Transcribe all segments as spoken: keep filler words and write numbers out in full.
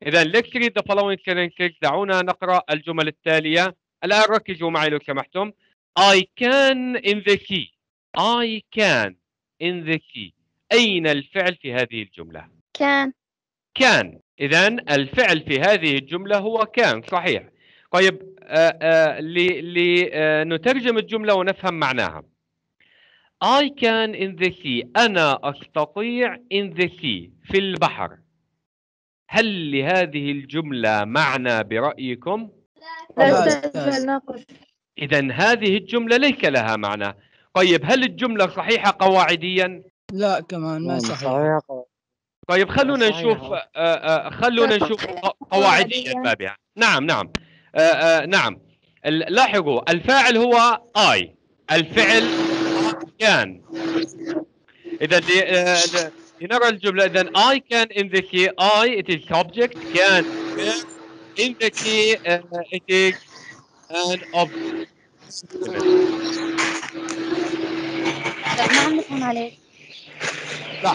إذا let's read the following sentences. دعونا نقرأ الجمل التالية. الآن ركزوا معي لو سمحتم. I can in the sea. I can in the sea. أين الفعل في هذه الجملة؟ كان. كان. إذا الفعل في هذه الجملة هو كان، صحيح. طيب لنترجم الجملة ونفهم معناها. I can in the sea. أنا أستطيع in the sea في البحر. هل لهذه الجملة معنى برأيكم؟ لا أستاذ ناقص. إذا هذه الجملة ليس لها معنى. طيب هل الجملة صحيحة قواعديا؟ لا كمان ما صحيح. طيب خلونا نشوف آآ آآ خلونا نشوف قواعديا بابها. نعم نعم آآ آآ نعم. لاحظوا الفاعل هو I. الفعل كان. إذا لنرى الجملة. إذا I can in the sea. I it is subject. can in the sea uh, it is an object. ما عم نفهم عليك. لا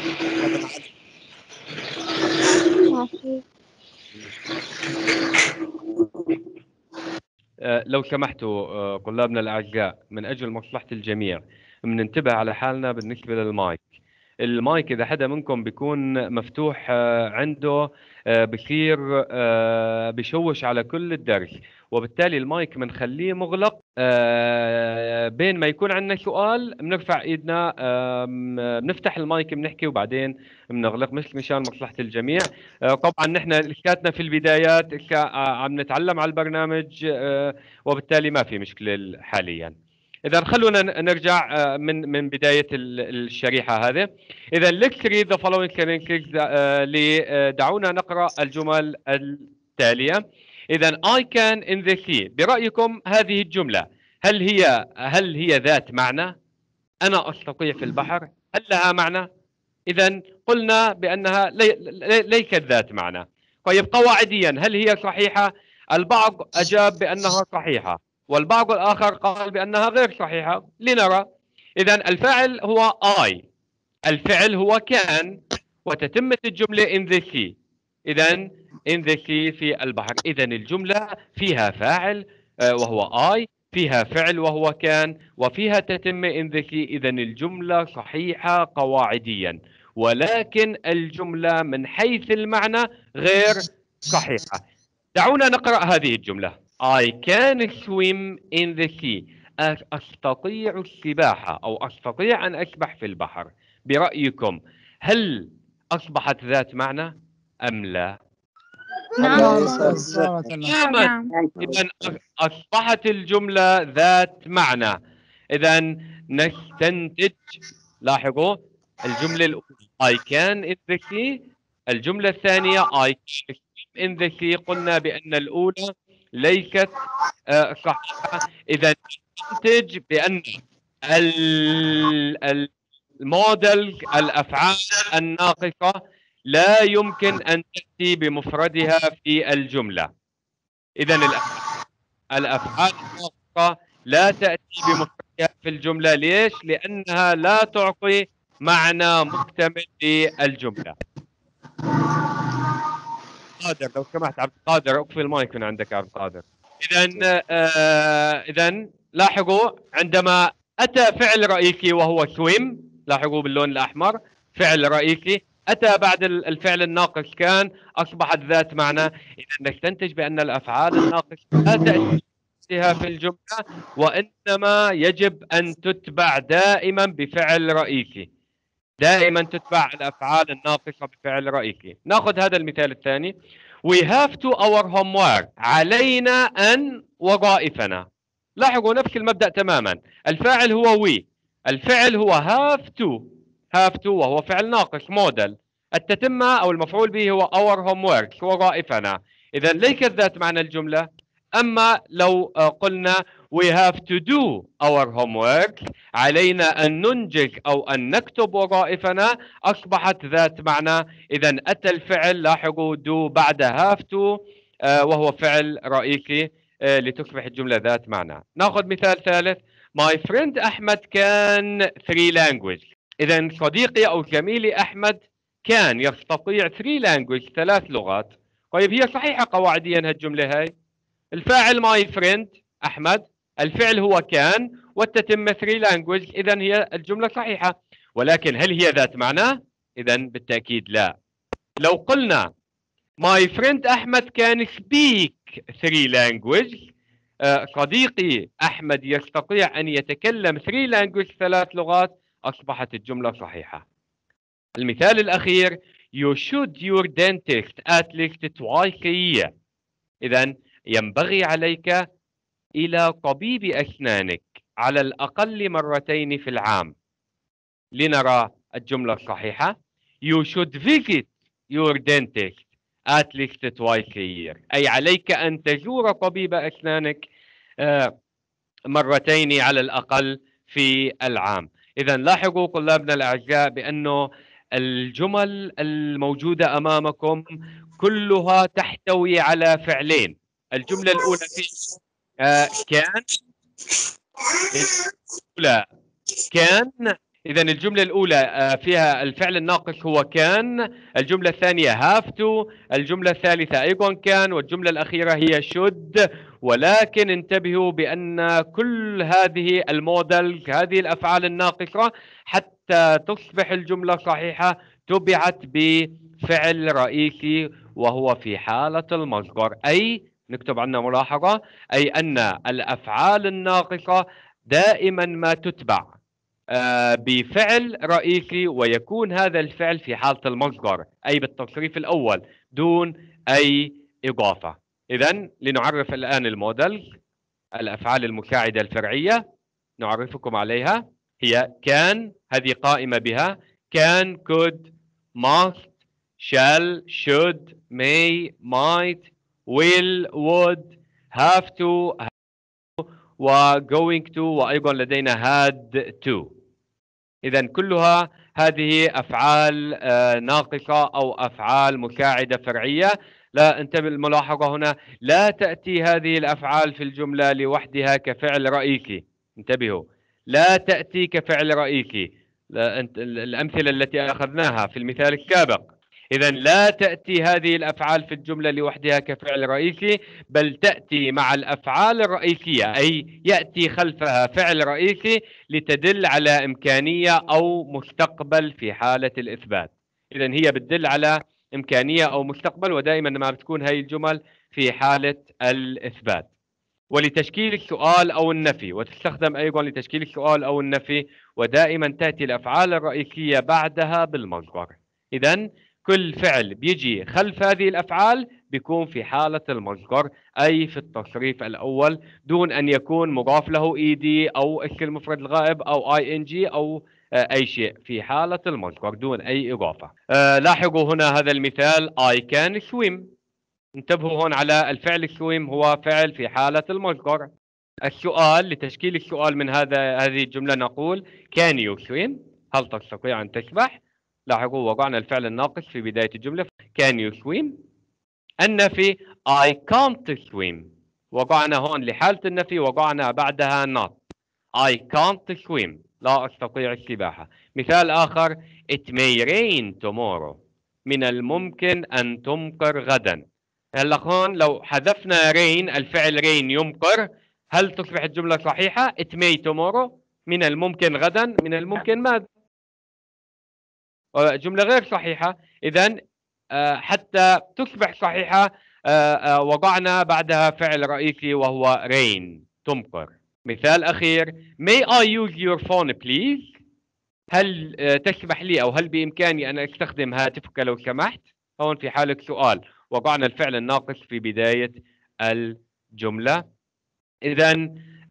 أه لو سمحتوا أه طلابنا الأعزاء، من أجل مصلحة الجميع بننتبه على حالنا بالنسبة للمايك. المايك إذا حدا منكم بيكون مفتوح أه عنده أه بصير أه بشوش على كل الدرس، وبالتالي المايك بنخليه مغلق. أه بين ما يكون عندنا سؤال بنرفع ايدنا، أه بنفتح المايك بنحكي وبعدين بنغلق، مش مشان مصلحة الجميع. أه طبعا نحن لساتنا في البدايات، لسه عم نتعلم على البرنامج، أه وبالتالي ما في مشكلة حاليا. إذا خلونا نرجع من من بداية الشريحة هذه. إذا let's read the following sentences. دعونا نقرأ الجمل التالية. إذا I can in the sea. برأيكم هذه الجملة هل هي هل هي ذات معنى؟ أنا أستطيع في البحر، هل لها معنى؟ إذا قلنا بأنها لي ليست ذات معنى. طيب قواعديا هل هي صحيحة؟ البعض أجاب بأنها صحيحة، والبعض الآخر قال بأنها غير صحيحة. لنرى. إذا الفاعل هو I. الفعل هو كان، وتتمة الجملة in the sea. إذا in the sea في البحر. إذا الجملة فيها فاعل وهو I، فيها فعل وهو كان، وفيها تتمة in the sea. إذا الجملة صحيحة قواعديا، ولكن الجملة من حيث المعنى غير صحيحة. دعونا نقرأ هذه الجملة. I can swim in the sea. أستطيع السباحة أو أستطيع أن أسبح في البحر. برأيكم هل أصبحت ذات معنى أم لا؟ نعم. نعم. إذا أصبحت الجملة ذات معنى. إذا نستنتج. لاحظوا الجملة الأولى I can in the sea. الجملة الثانية I can in the sea. قلنا بأن الأولى ليست صحيحة. إذا نستنتج بأن الموديل الأفعال الناقصة لا يمكن أن تأتي بمفردها في الجملة. إذا الأفعال الناقصة لا تأتي بمفردها في الجملة. ليش؟ لأنها لا تعطي معنى مكتمل للجملة. قادر لو سمحت عبد القادر اقفل المايك من عندك يا عبد القادر. إذا آه إذا لاحظوا عندما أتى فعل رئيسي وهو swim، لاحظوا باللون الأحمر فعل رئيسي أتى بعد الفعل الناقص كان، أصبحت ذات معنى. إذا نستنتج بأن الأفعال الناقصة لا تأتيها في الجملة، وإنما يجب أن تتبع دائما بفعل رئيسي. دائما تتبع الأفعال الناقصة بفعل رئيسي. نأخذ هذا المثال الثاني. We have to our homework. علينا أن وظائفنا. لاحظوا نفس المبدأ تماما. الفاعل هو we، الفعل هو have to. have to وهو فعل ناقص موديل. التتمة أو المفعول به هو our homework وظائفنا. إذا ليست ذات معنى الجملة. أما لو قلنا we have to do our homework، علينا أن ننجز أو أن نكتب وظائفنا، أصبحت ذات معنى. إذا أتى الفعل لاحظوا do بعد have to وهو فعل رئيسي لتصبح الجملة ذات معنى. نأخذ مثال ثالث. My friend أحمد كان three language. إذا صديقي أو زميلي أحمد كان يستطيع three language ثلاث لغات. طيب هي صحيحة قواعديا هالجملة هاي. الفاعل ماي فريند أحمد، الفعل هو كان، والتتمة ثري لانجويج، إذا هي الجملة صحيحة. ولكن هل هي ذات معنى؟ إذا بالتأكيد لا. لو قلنا my friend أحمد can speak three languages، صديقي أحمد يستطيع أن يتكلم three languages ثلاث لغات، أصبحت الجملة صحيحة. المثال الأخير you should your dentist at least twice a year، إذا ينبغي عليك إلى طبيب أسنانك على الأقل مرتين في العام. لنرى الجملة الصحيحة you should visit your dentist at least twice a year، أي عليك أن تزور طبيب أسنانك مرتين على الأقل في العام. إذا لاحظوا طلابنا الأعزاء بأنه الجمل الموجودة أمامكم كلها تحتوي على فعلين. الجملة الأولى في كان، الأولى كان، إذا الجملة الأولى فيها الفعل الناقص هو كان، الجملة الثانية have to، الجملة الثالثة أيضا كان، والجملة الأخيرة هي should. ولكن انتبهوا بأن كل هذه المودلز، هذه الأفعال الناقصة، حتى تصبح الجملة صحيحة تبعت بفعل رئيسي وهو في حالة المصدر. أي نكتب عنا ملاحظة، أي أن الأفعال الناقصة دائما ما تتبع بفعل رئيسي، ويكون هذا الفعل في حالة المصدر أي بالتصريف الأول دون أي إضافة. إذن لنعرف الآن الموديل، الأفعال المساعدة الفرعية نعرفكم عليها. هي كان، هذه قائمة بها can could must shall should may might will would have to و going to، وأيضا لدينا had to. إذن كلها هذه أفعال ناقصة أو أفعال مساعدة فرعية. لا انتبه الملاحظة هنا، لا تأتي هذه الأفعال في الجملة لوحدها كفعل رئيسي. انتبهوا، لا تأتي كفعل رئيسي. الأمثلة التي أخذناها في المثال السابق، إذن لا تأتي هذه الأفعال في الجملة لوحدها كفعل رئيسي، بل تأتي مع الأفعال الرئيسية، أي يأتي خلفها فعل رئيسي لتدل على إمكانية أو مستقبل في حالة الإثبات. إذن هي بتدل على إمكانية أو مستقبل، ودائما ما بتكون هاي الجمل في حالة الإثبات. ولتشكيل السؤال أو النفي، وتستخدم أيضا لتشكيل السؤال أو النفي، ودائما تأتي الأفعال الرئيسية بعدها بالمصدر. إذن كل فعل بيجي خلف هذه الأفعال بيكون في حالة المصدر، أي في التصريف الأول، دون أن يكون مضاف له إي دي أو اسم المفرد الغائب أو آي إن جي أو أي شيء، في حالة المصدر دون أي إضافة. أه لاحظوا هنا هذا المثال I can swim. انتبهوا هون على الفعل swim هو فعل في حالة المصدر. السؤال، لتشكيل السؤال من هذا هذه الجملة نقول can you swim، هل تستطيع أن تسبح؟ لاحظوا وضعنا الفعل الناقص في بداية الجملة can you swim. النفي I can't swim، وضعنا هون لحالة النفي وضعنا بعدها not I can't swim، لا أستطيع السباحة. مثال آخر it may rain tomorrow، من الممكن أن تمطر غدا. هلا هون لو حذفنا rain، الفعل rain يمطر، هل تصبح الجملة صحيحة؟ it may tomorrow، من الممكن غدا، من الممكن ماذا؟ جملة غير صحيحة. إذن حتى تصبح صحيحة وضعنا بعدها فعل رئيسي وهو rain، تمطر. مثال أخير may I use your phone please، هل تسمح لي أو هل بإمكاني أن أستخدم هاتفك لو سمحت؟ هون في حالة سؤال وضعنا الفعل الناقص في بداية الجملة. إذن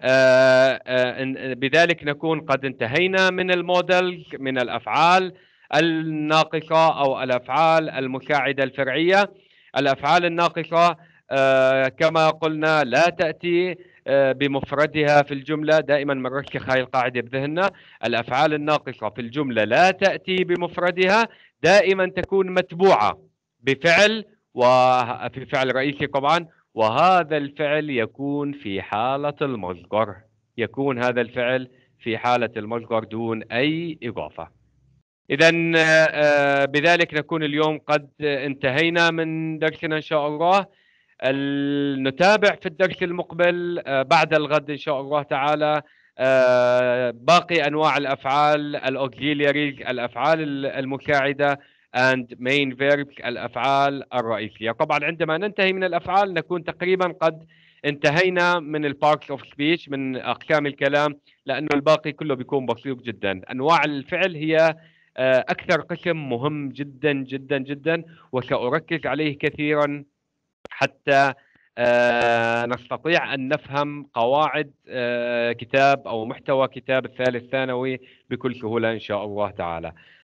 بذلك نكون قد انتهينا من الموديل، من الأفعال الناقصة أو الأفعال المساعدة الفرعية. الأفعال الناقصة كما قلنا لا تأتي بمفردها في الجملة، دائما نرسخ هاي القاعدة بذهننا. الأفعال الناقصة في الجملة لا تأتي بمفردها، دائما تكون متبوعة بفعل، وفي فعل رئيسي طبعا، وهذا الفعل يكون في حالة المصدر، يكون هذا الفعل في حالة المصدر دون أي إضافة. إذا بذلك نكون اليوم قد انتهينا من درسنا إن شاء الله. نتابع في الدرس المقبل بعد الغد إن شاء الله تعالى باقي أنواع الأفعال الأوكسيلياريز، الأفعال المساعدة and main verbs، الأفعال الرئيسية. طبعا عندما ننتهي من الأفعال نكون تقريبا قد انتهينا من البارتس اوف سبيتش، من أقسام الكلام، لأنه الباقي كله بيكون بسيط جدا. أنواع الفعل هي أكثر قسم مهم جدا جدا جدا، وسأركز عليه كثيرا حتى نستطيع أن نفهم قواعد كتاب أو محتوى كتاب الثالث ثانوي بكل سهولة إن شاء الله تعالى.